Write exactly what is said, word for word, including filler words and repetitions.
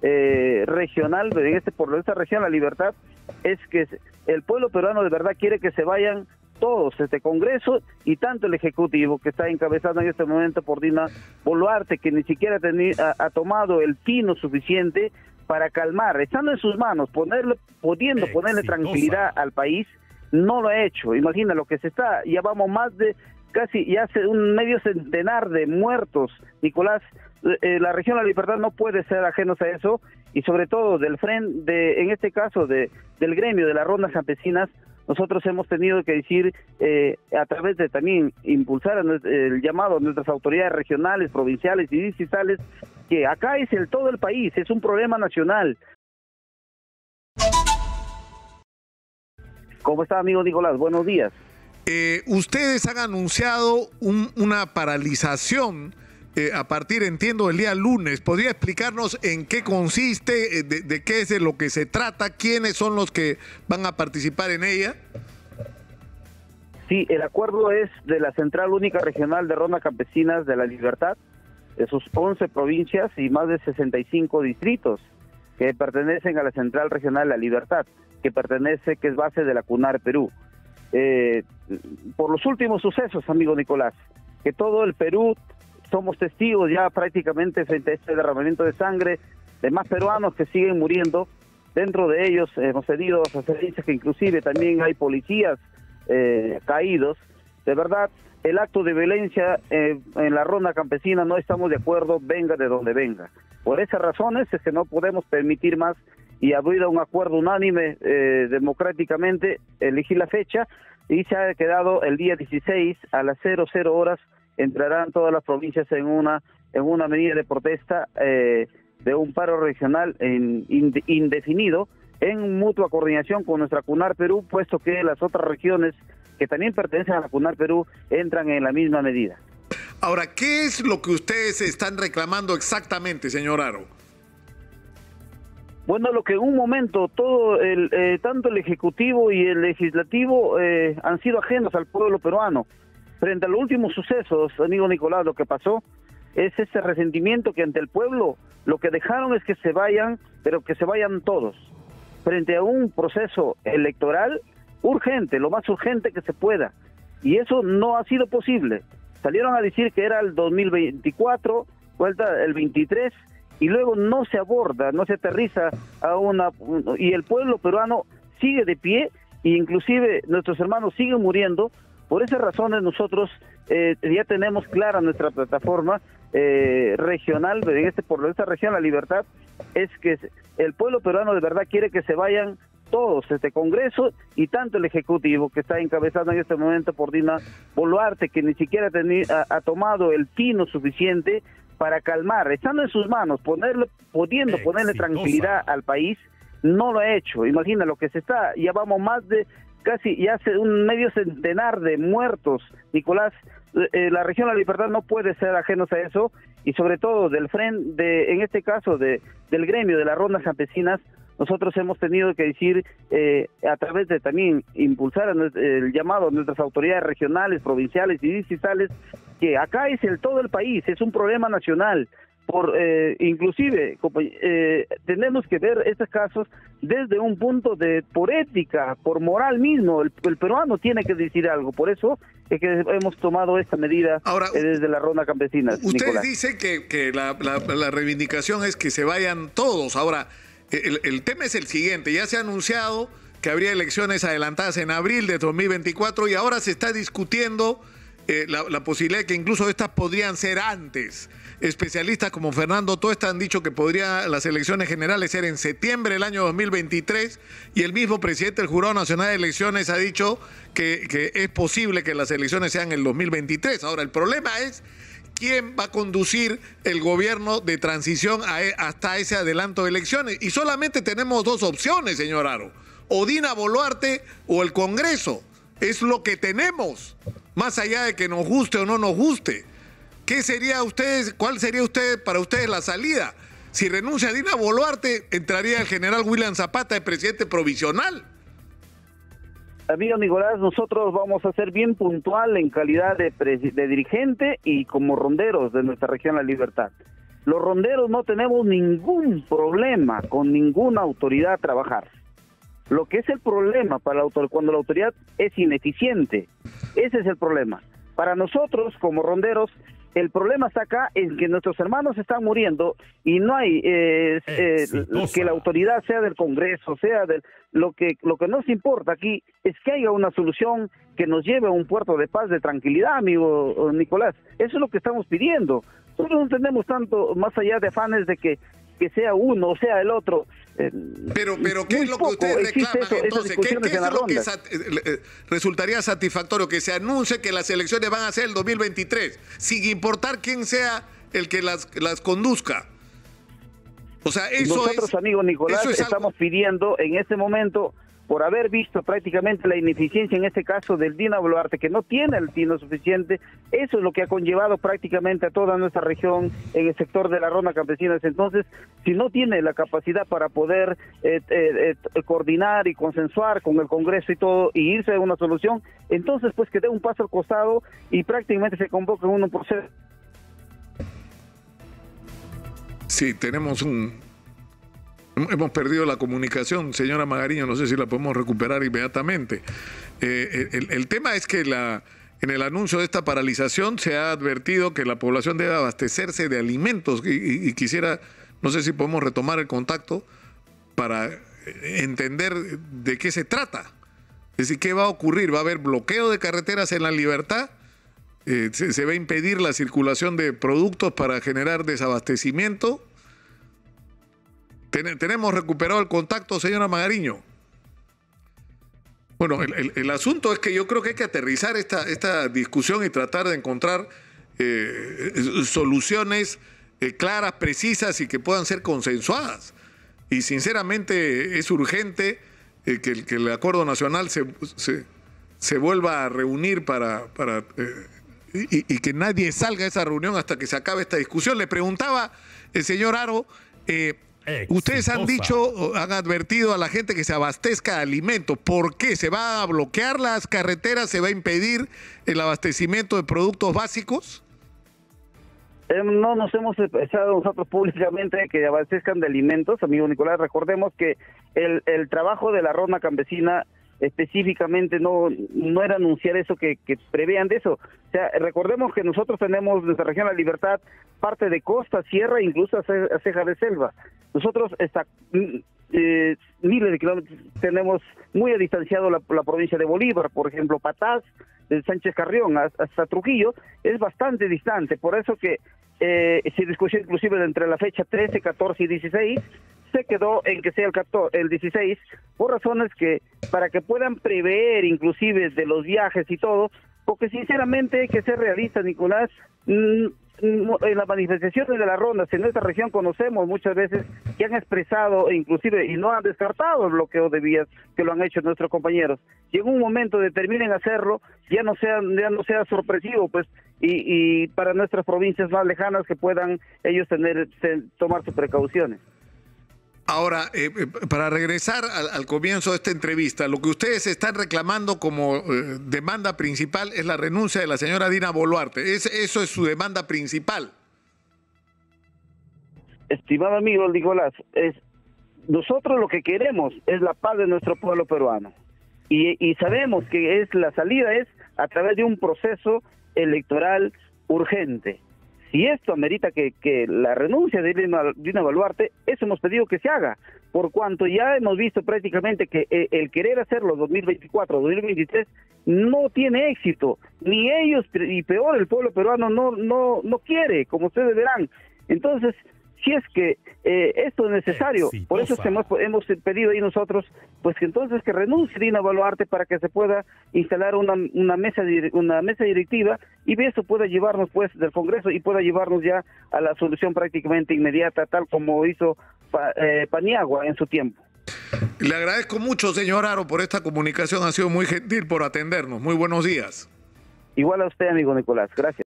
eh, regional, en este, por esta región La Libertad, es que el pueblo peruano de verdad quiere que se vayan todos, este Congreso y tanto el Ejecutivo, que está encabezado en este momento por Dina Boluarte, que ni siquiera teni, ha, ha tomado el tino suficiente para calmar, estando en sus manos, ponerle, pudiendo ponerle Exitosa. tranquilidad al país, no lo ha hecho. Imagina lo que se está, ya vamos más de casi, ya hace un medio centenar de muertos, Nicolás. Eh, la región La Libertad no puede ser ajenos a eso, y sobre todo del frente, de, en este caso de, del gremio de las rondas campesinas, nosotros hemos tenido que decir, eh, a través de también impulsar el llamado a nuestras autoridades regionales, provinciales y distritales, que acá es el todo el país, es un problema nacional. ¿Cómo está, amigo Nicolás? Buenos días. Eh, ustedes han anunciado un, una paralización eh, a partir, entiendo, del día lunes. ¿Podría explicarnos en qué consiste, eh, de, de qué es de lo que se trata, quiénes son los que van a participar en ella? Sí, el acuerdo es de la Central Única Regional de Rondas Campesinas de La Libertad, de sus once provincias y más de sesenta y cinco distritos que pertenecen a la Central Regional La Libertad, que pertenece, que es base de la CUNAR Perú. Eh, por los últimos sucesos, amigo Nicolás, que todo el Perú somos testigos ya prácticamente frente a este derramamiento de sangre de más peruanos que siguen muriendo. Dentro de ellos hemos tenido referencias que inclusive también hay policías eh, caídos. De verdad, el acto de violencia eh, en la ronda campesina no estamos de acuerdo, venga de donde venga. Por esas razones es que no podemos permitir más, y ha habido un acuerdo unánime eh, democráticamente, elegir la fecha, y se ha quedado el día dieciséis a las cero cero horas, entrarán todas las provincias en una en una medida de protesta eh, de un paro regional en, ind, indefinido, en mutua coordinación con nuestra CUNAR Perú, puesto que las otras regiones que también pertenecen a la CUNAR Perú entran en la misma medida. Ahora, ¿qué es lo que ustedes están reclamando exactamente, señor Haro? Bueno, lo que en un momento todo el eh, tanto el Ejecutivo y el Legislativo eh, han sido ajenos al pueblo peruano. Frente a los últimos sucesos, amigo Nicolás, lo que pasó es ese resentimiento que ante el pueblo lo que dejaron es que se vayan, pero que se vayan todos. Frente a un proceso electoral urgente, lo más urgente que se pueda. Y eso no ha sido posible. Salieron a decir que era el dos mil veinticuatro, vuelta el veintitrés, y luego no se aborda, no se aterriza a una... Y el pueblo peruano sigue de pie, e inclusive nuestros hermanos siguen muriendo. Por esas razones nosotros eh, ya tenemos clara nuestra plataforma eh, regional, en este, por esta región La Libertad, es que el pueblo peruano de verdad quiere que se vayan todos, este Congreso y tanto el Ejecutivo, que está encabezado en este momento por Dina Boluarte, que ni siquiera teni, ha, ha tomado el tino suficiente para calmar, estando en sus manos, ponerle, pudiendo Exitosa. ponerle tranquilidad al país, no lo ha hecho. Imagina lo que se está, ya vamos más de casi, ya hace un medio centenar de muertos, Nicolás. Eh, la región La Libertad no puede ser ajenos a eso, y sobre todo del frente, de, en este caso de, del gremio de las rondas campesinas, nosotros hemos tenido que decir, eh, a través de también impulsar el llamado a nuestras autoridades regionales, provinciales y distritales, que acá es el todo el país, es un problema nacional. Por eh, inclusive eh, tenemos que ver estos casos desde un punto de por ética, por moral mismo. El, el peruano tiene que decir algo. Por eso es que hemos tomado esta medida. Ahora, eh, desde la ronda campesina. Usted dice que, que la, la, la reivindicación es que se vayan todos. Ahora, el, el tema es el siguiente: ya se ha anunciado que habría elecciones adelantadas en abril de dos mil veinticuatro y ahora se está discutiendo eh, la, la posibilidad de que incluso estas podrían ser antes. Especialistas como Fernando Tuesta han dicho que podría las elecciones generales ser en septiembre del año dos mil veintitrés, y el mismo presidente del Jurado Nacional de Elecciones ha dicho que, que es posible que las elecciones sean en el dos mil veintitrés. Ahora, el problema es quién va a conducir el gobierno de transición a, hasta ese adelanto de elecciones. Y solamente tenemos dos opciones, señor Haro: o Dina Boluarte o el Congreso. Es lo que tenemos, más allá de que nos guste o no nos guste. ¿Qué sería ustedes, cuál sería usted para ustedes la salida? Si renuncia Dina Boluarte, entraría el general William Zapata de presidente provisional. Amigo Nicolás, nosotros vamos a ser bien puntual en calidad de, de dirigente y como ronderos de nuestra región La Libertad. Los ronderos no tenemos ningún problema con ninguna autoridad a trabajar. Lo que es el problema para la autoridad, cuando la autoridad es ineficiente, ese es el problema. Para nosotros, como ronderos, el problema está acá en que nuestros hermanos están muriendo y no hay eh, eh, que la autoridad sea del Congreso, sea del... Lo que, lo que nos importa aquí es que haya una solución que nos lleve a un puerto de paz, de tranquilidad, amigo Nicolás. Eso es lo que estamos pidiendo. Nosotros no tenemos tanto, más allá de afanes de que, que sea uno o sea el otro. Eh, pero, pero ¿qué es lo que ustedes reclaman eso, entonces? ¿Qué, qué es lo que sat resultaría satisfactorio? Que se anuncie que las elecciones van a ser el dos mil veintitrés, sin importar quién sea el que las, las conduzca. O sea, eso Nosotros, es, amigo Nicolás, es estamos algo... pidiendo en este momento, por haber visto prácticamente la ineficiencia en este caso del Dina Boluarte, que no tiene el tino suficiente, eso es lo que ha conllevado prácticamente a toda nuestra región en el sector de la ronda campesina. Entonces, si no tiene la capacidad para poder eh, eh, eh, coordinar y consensuar con el Congreso y todo, y irse a una solución, entonces pues que dé un paso al costado y prácticamente se convoque uno por ser. Sí, tenemos un... Hemos perdido la comunicación, señora Magariño, no sé si la podemos recuperar inmediatamente. Eh, el, el tema es que la, en el anuncio de esta paralización se ha advertido que la población debe abastecerse de alimentos y, y, y quisiera, no sé si podemos retomar el contacto para entender de qué se trata. Es decir, ¿qué va a ocurrir? ¿Va a haber bloqueo de carreteras en La Libertad? Eh, se, ¿Se va a impedir la circulación de productos para generar desabastecimiento? Ten, ¿Tenemos recuperado el contacto, señora Magariño? Bueno, el, el, el asunto es que yo creo que hay que aterrizar esta, esta discusión y tratar de encontrar eh, soluciones eh, claras, precisas y que puedan ser consensuadas. Y sinceramente es urgente eh, que, el, que el Acuerdo Nacional se, se, se vuelva a reunir para... para eh, Y, y que nadie salga de esa reunión hasta que se acabe esta discusión. Le preguntaba el señor Haro, eh, ustedes han dicho, han advertido a la gente que se abastezca de alimentos. ¿Por qué? ¿Se va a bloquear las carreteras? ¿Se va a impedir el abastecimiento de productos básicos? Eh, no nos hemos expresado nosotros públicamente que abastezcan de alimentos, amigo Nicolás. Recordemos que el, el trabajo de la ronda campesina específicamente no no era anunciar eso que, que prevean de eso. O sea, recordemos que nosotros tenemos nuestra región La Libertad parte de costa, sierra, incluso a ceja de selva. Nosotros está eh, miles de kilómetros tenemos muy a distanciado la, la provincia de Bolívar, por ejemplo, Patás, de Sánchez Carrión hasta Trujillo es bastante distante. Por eso que eh, se discutió inclusive entre la fecha trece, catorce y dieciséis. Se quedó en que sea el, catorce, el dieciséis, por razones que, para que puedan prever inclusive de los viajes y todo, porque sinceramente hay que ser realistas, Nicolás. En las manifestaciones de las rondas en nuestra región conocemos muchas veces que han expresado inclusive y no han descartado el bloqueo de vías que lo han hecho nuestros compañeros. Y en un momento determinen hacerlo, ya no sea, ya no sea sorpresivo, pues, y, y para nuestras provincias más lejanas que puedan ellos tener, tomar sus precauciones. Ahora, eh, para regresar al, al comienzo de esta entrevista, lo que ustedes están reclamando como eh, demanda principal es la renuncia de la señora Dina Boluarte. Es, ¿Eso es su demanda principal? Estimado amigo Nicolás, es, nosotros lo que queremos es la paz de nuestro pueblo peruano. Y, y sabemos que es la salida es a través de un proceso electoral urgente. Si esto amerita que, que la renuncia de Dina Boluarte, eso hemos pedido que se haga, por cuanto ya hemos visto prácticamente que el, el querer hacerlo dos mil veinticuatro, dos mil veintitrés no tiene éxito, ni ellos y peor el pueblo peruano no no no quiere, como ustedes verán. Entonces, si es que eh, esto es necesario, Exitosa. Por eso es que hemos, hemos pedido ahí nosotros, pues que entonces que renuncie Dina Boluarte para que se pueda instalar una, una mesa una mesa directiva y eso pueda llevarnos pues del Congreso y pueda llevarnos ya a la solución prácticamente inmediata, tal como hizo pa, eh, Paniagua en su tiempo. Le agradezco mucho, señor Haro, por esta comunicación, ha sido muy gentil por atendernos. Muy buenos días. Igual a usted, amigo Nicolás, gracias.